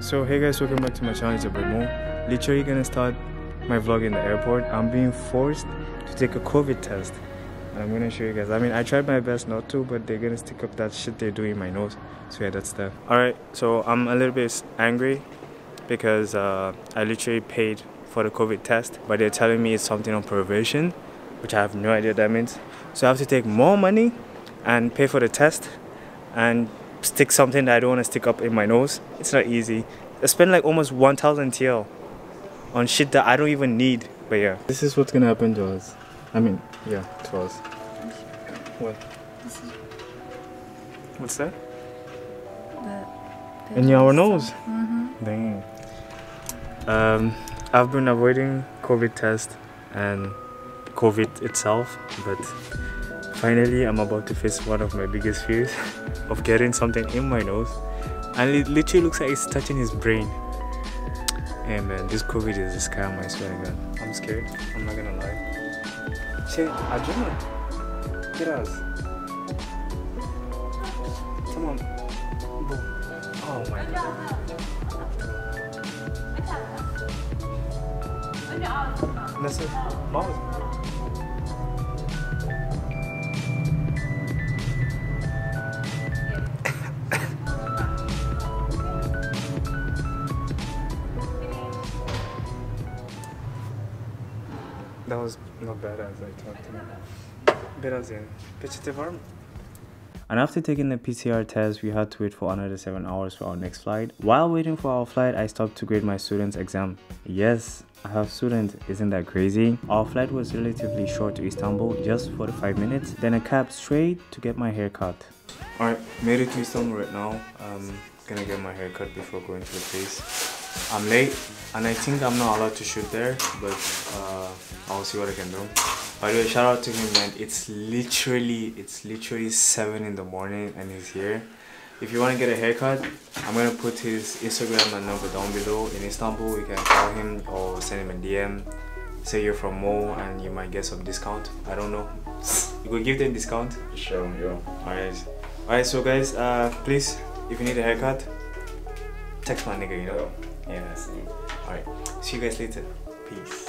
So hey guys, welcome back to my channel. It's a bit more. Literally gonna start my vlog in the airport. I'm being forced to take a COVID test. I'm gonna show you guys. I mean, I tried my best not to, but they're gonna stick up that shit they're doing in my nose. So yeah, that's that. Alright, so I'm a little bit angry because I literally paid for the COVID test, but they're telling me it's something on probation, which I have no idea what that means. So I have to take more money and pay for the test and stick something that I don't want to stick up in my nose. It's not easy. I spent like almost 1,000 TL on shit that I don't even need. But yeah, this is what's gonna happen to us. I mean, yeah, to us. What? What's that? In your nose? Dang. I've been avoiding COVID test and COVID itself, but finally I'm about to face one of my biggest fears of getting something in my nose, and it literally looks like it's touching his brain. Hey man, this COVID is a scam, I swear to God. I'm scared, I'm not gonna lie. Che, Ajuna, get us. Come on. Oh my God. Nasıl? Mouse. That was not bad as I thought. Biraz yani. Peçete var mı? And after taking the PCR test, we had to wait for another 7 hours for our next flight. While waiting for our flight, I stopped to grade my students' exam. Yes, I have students, isn't that crazy? Our flight was relatively short to Istanbul, just 45 minutes, then a cab straight to get my hair cut. Alright, made it to Istanbul right now. I'm gonna get my hair cut before going to the place. I'm late, and I think I'm not allowed to shoot there, but I'll see what I can do. By the way, shout out to him, man. It's literally 7 in the morning and he's here. If you want to get a haircut, I'm gonna put his Instagram and number down below. In Istanbul, you can call him or send him a DM. Say you're from Mo and you might get some discount. I don't know. You could give them discount? Sure, yeah. Alright, so guys, please, if you need a haircut, text my nigga, you know? Yeah. Alright, see you guys later. Peace.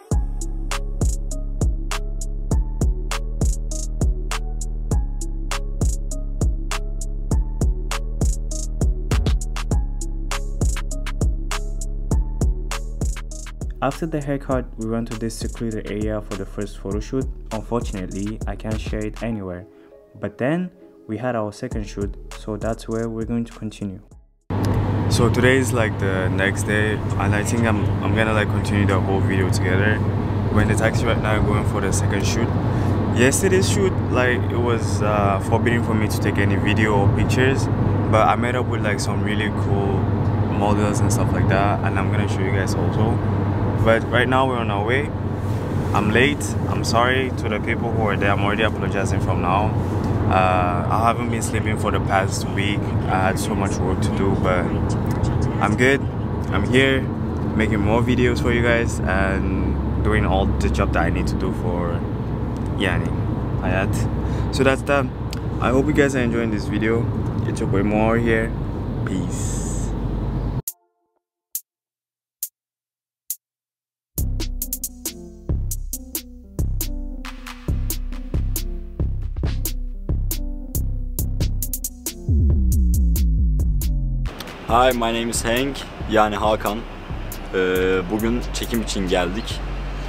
After the haircut, we went to this secluded area for the first photo shoot. Unfortunately, I can't share it anywhere. But then, we had our second shoot, so that's where we're going to continue. So today is like the next day, and I think I'm gonna like continue the whole video together. We're in the taxi right now going for the second shoot. Yesterday's shoot, like, it was forbidden for me to take any video or pictures, but I met up with like some really cool models and stuff like that, and I'm gonna show you guys also. But right now we're on our way. I'm late. I'm sorry to the people who are there. I'm already apologizing from now. I haven't been sleeping for the past week. I had so much work to do, but I'm good. I'm here making more videos for you guys and doing all the job that I need to do for Yani Hayat. So that's that. I hope you guys are enjoying this video. It's your boy More here. Peace. Hi, my name is Hank, yani Hakan. Bugün çekim için geldik.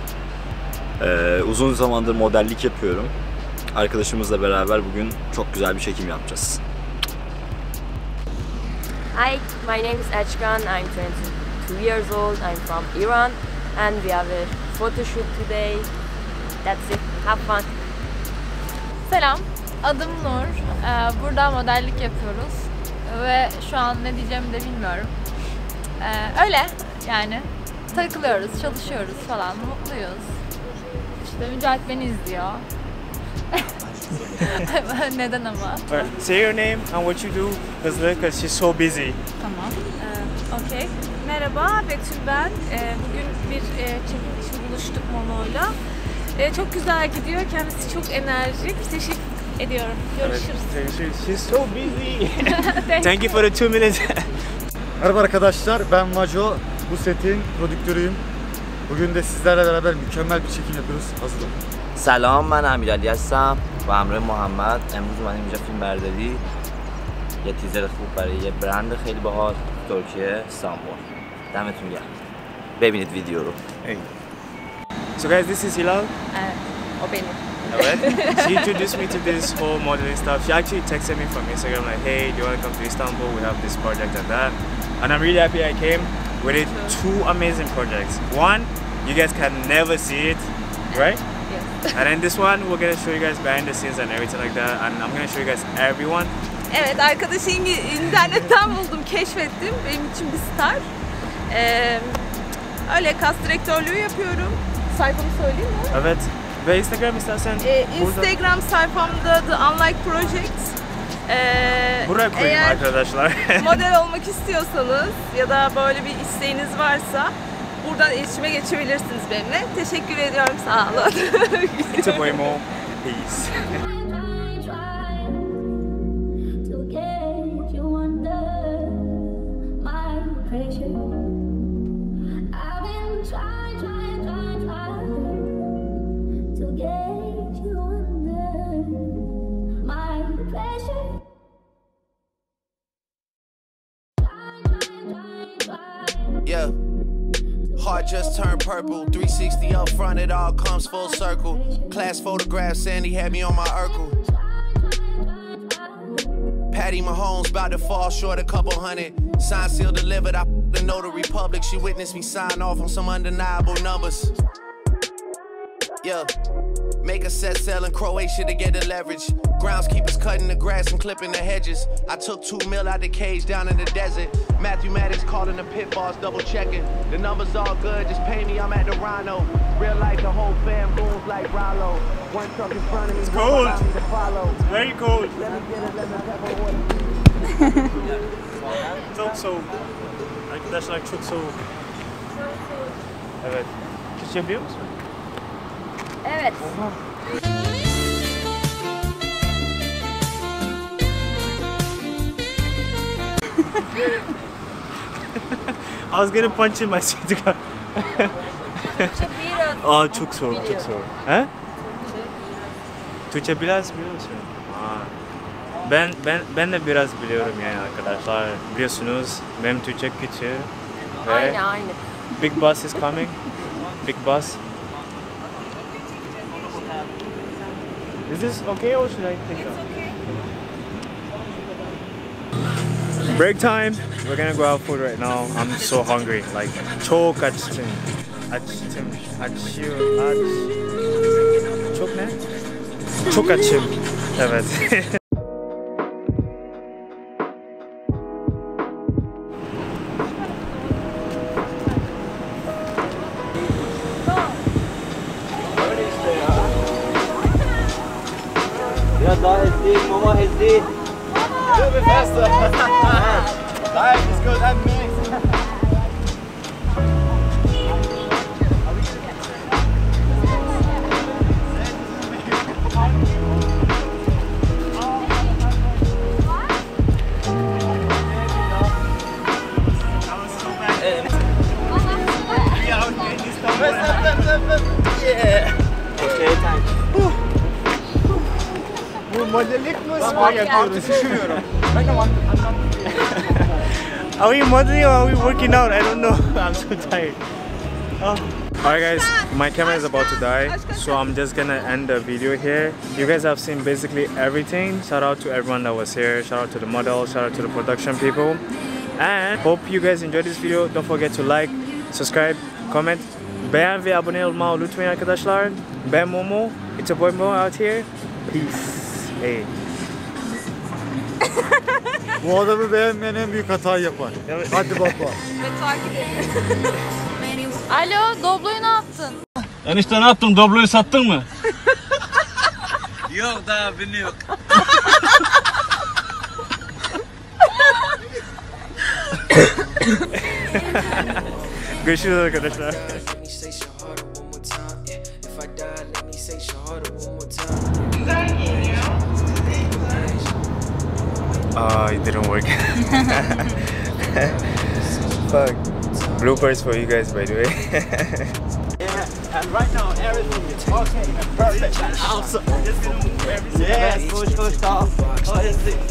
Uzun zamandır modellik yapıyorum. Arkadaşımızla beraber bugün çok güzel bir çekim yapacağız. Hi, my name is Echkan. I'm 22 years old. I'm from Iran, and we have a photo shoot today. That's it. Have fun. Selam, adım Nur. Burada modellik yapıyoruz. Ve şu an ne diyeceğimi de bilmiyorum. Öyle yani takılıyoruz, çalışıyoruz falan, mutluyuz. İşte Mücahit beni izliyor. Neden ama? Say your name and what you do, because she's so busy. Tamam. Okay. Merhaba, Betül ben. Bugün bir çekim için buluştuk Momo'yla. Çok güzel gidiyor. Kendisi çok enerjik. Teşekkür ediyorum. Görüşürüz. She's so busy. Thank you for the 2 minutes. Merhaba arkadaşlar, ben Majo. Bu setin prodüktörüyüm. Bugün de sizlerle beraber mükemmel bir çekim yapıyoruz. Hazır olun. سلام من امیرعلی هستم و همراه محمد امروز اومدیم اینجا فیلم برداری یه تیزر خوب برای یه برند خیلی باحال ترکیه استانبول دمتون گرم ببینید ویدیو رو So guys, this is Hilal. O benim. Alright. She introduced me to this whole modeling stuff. She actually texted me from Instagram like, hey, do you want to come to Istanbul? We have this project and that. And I'm really happy I came. We did 2 amazing projects. One, you guys can never see it, right? Yes. And then this one, we're gonna show you guys behind the scenes and everything like that. And I'm gonna show you guys everyone. Evet, arkadaşı internetten buldum, keşfettim. Benim için bir star. Öyle kas direktörlüğü yapıyorum. Sayfamı söyleyeyim mi? Evet. Ve Instagram istersen Instagram sayfamda The Unlike Project. Buraya koyayım eğer arkadaşlar. model olmak istiyorsanız ya da böyle bir isteğiniz varsa buradan iletişime geçebilirsiniz benimle. Teşekkür ediyorum, sağ olun. It's a boy mo. Peace. Yeah, heart just turned purple. 360 up front, it all comes full circle. Class photograph, Sandy had me on my Urkel. Patty Mahomes about to fall short a couple hundred. Sign seal delivered, I the Notary Public. She witnessed me sign off on some undeniable numbers. Yeah, make a set sail in Croatia to get the leverage. Groundskeepers cutting the grass and clipping the hedges. I took 2 mil out the cage down in the desert. Matthew Maddox calling the pit boss, double checking. The numbers all good, just pay me, I'm at the Rhino. Real life, the whole fam moves like Rollo. One truck in front of me, It's cold. To follow. It's very cold. Let me get it, let me pepper water. Çok soğuk. Arkadaşlar çok soğuk. Evet. Türkçe yapıyor musun? Evet. I was gonna punch in my seat. Aa çok soğuk, çok soğuk. He? Türkçe biraz biliyorsun. Ben de biraz biliyorum yani arkadaşlar. Biliyorsunuz benim Türkçe kötü. Ve Aynı. Big Boss is coming. Big Boss. Is this okay or should I take it? Break time. We're gonna go out food right now. I'm so hungry. Like çok açtım. Çok ne? Çok açım. Evet. Biraz daha hızlı, mama hızlı. A bit faster. Life is good and me. Yeah. Okay, thanks. Bu modellik mi spor yapıyoruz? Üşümüyorum. Are we modeling or are we working out? I don't know. I'm so tired. Oh. Alright guys, my camera is about to die, so I'm just gonna end the video here. You guys have seen basically everything. Shout out to everyone that was here. Shout out to the model. Shout out to the production people. And hope you guys enjoyed this video. Don't forget to like, subscribe, comment. Beğen ve abone olmayı unutmayın arkadaşlar. Ben Momo. It's a boy Mo out here. Peace. Hey. Bu adamı beğenmeyen en büyük hatayı yapar. Evet. Hadi baba. Ve takip edin. Alo, Doblo'yu ne yaptın? Enişte ne yaptın? Dobloyu sattın mı? Yok daha bilmiyorum. Görüşürüz arkadaşlar. It didn't work. Fuck. Bloopers for you guys, by the way. Yeah, and right now everything is okay and perfect and awesome. Yes, push stop. Oh, is it?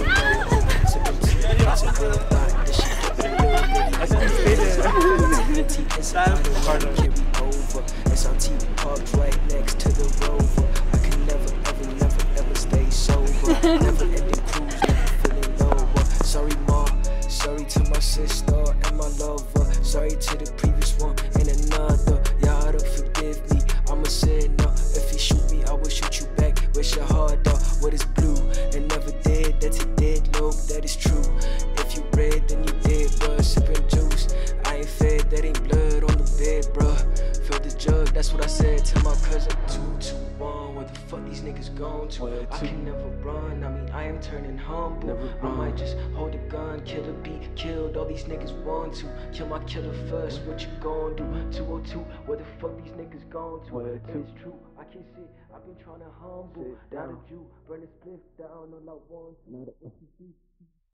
SRT parked right next to the Rover. I can never, ever stay sober. Never ending cruise, never feeling lower. Sorry, ma. Sorry to my sister and my lover. Sorry to the previous one and another. Y'all don't forgive me. I'm a sinner. If you shoot me, I will shoot you back. Wish your heart out. What is blue and never did? That's a dead lobe. That is true. If you red, then you dead, bruh. Sipping juice. I ain't fed. That ain't blood on the bed, bruh. Fill the jug. That's what I said to my cousin. 221. Where the fuck these niggas gone to? I can never run. I mean, I am turning humble. I might just hold a gun, kill a beat, killed. All these niggas want to kill my killer first. What you gon' do? 202. Where the fuck these niggas gone to? It's true. I can't sit. I've been trying to humble. Not a Jew. Burn a spliff down all I want to.